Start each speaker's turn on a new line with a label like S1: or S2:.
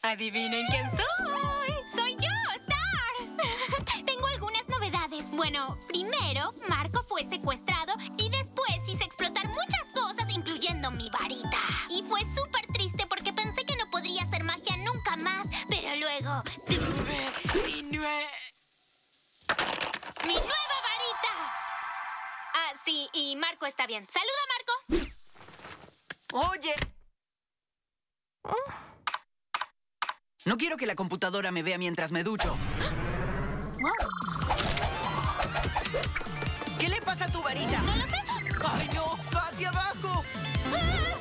S1: Adivinen quién soy.
S2: ¡Soy yo, Star! Tengo algunas novedades. Bueno, primero, Marco fue secuestrado y después hice explotar muchas cosas, incluyendo mi varita. Y fue súper triste porque pensé que no podría hacer magia nunca más, pero luego tuve ¡mi nueva varita! Ah, sí, y Marco está bien. ¡Saluda, Marco!
S3: ¡Oye! No quiero que la computadora me vea mientras me ducho. ¿Qué le pasa a tu varita?
S2: No lo sé.
S3: ¡Ay, no! ¡Va hacia abajo!
S2: ¡Ah!